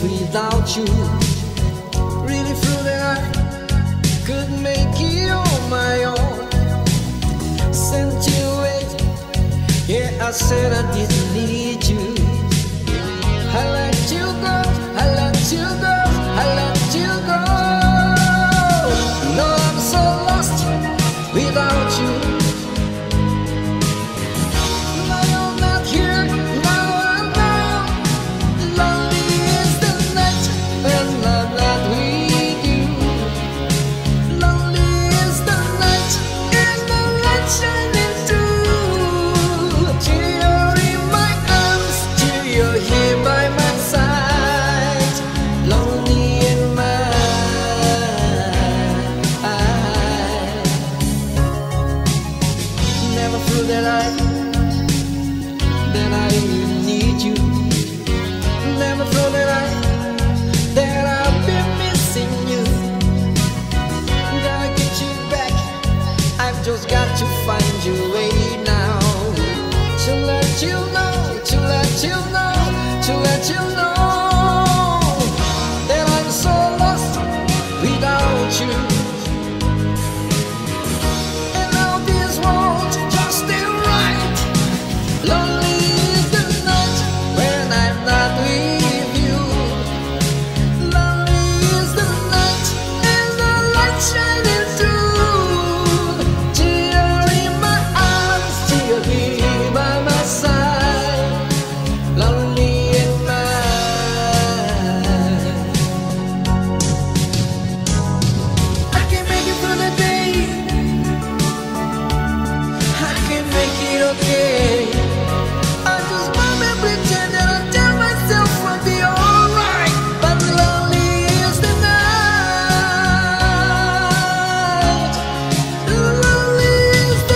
without you. Really feel that I could make it on my own. Sent you away, yeah, I said I didn't need you. I let you go, I let you go, I let you go. No, I'm so lost without you. Now you're not here, now I'm gone. Lonely is the night when I'm not with you. Lonely is the night, is the light shining through. Till you're in my arms, till you're here by my side. Lonely in my eyes. Never feel that I need you. Never feel that I've been missing you. Gotta get you back, I've just got to find you way now. To let you know, to let you know, to let you know that I'm so lost without you. And now this world just ain't right. Lonely is the night when I'm not with you. Lonely is the night and the light shining through. Till you're in my arms, till you're here by my side. Lonely in my eyes. I can make it through the day. I can make it okay. I just mom and pretend that I tell myself I'll be alright. But lonely is the night. Lonely is the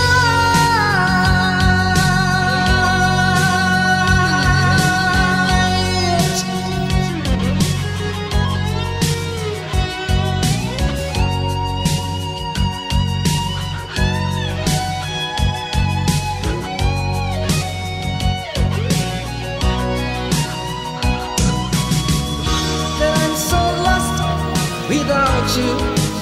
night. That I'm so lost without you.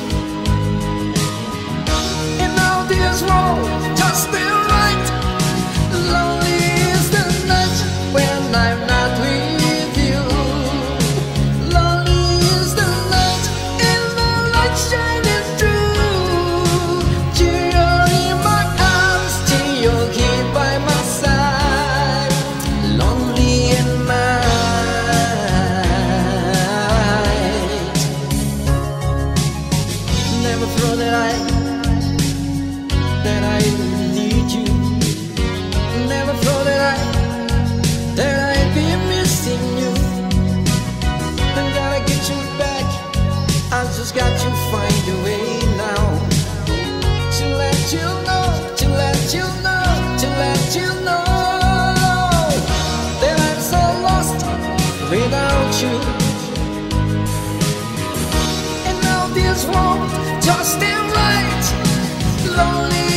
And now this world just ain't right. Lonely is the night when I'm not with you. Lonely is the night and the light shining through. Till you're in my arms, till you're here by my side. Lonely in my eyes. Never thought that I need you. Never thought that I'd be missing you. I gotta get you back, I just got to find a way now. To let you know, to let you know, to let you know that I'm so lost without you. And now this world just ain't right. Lonely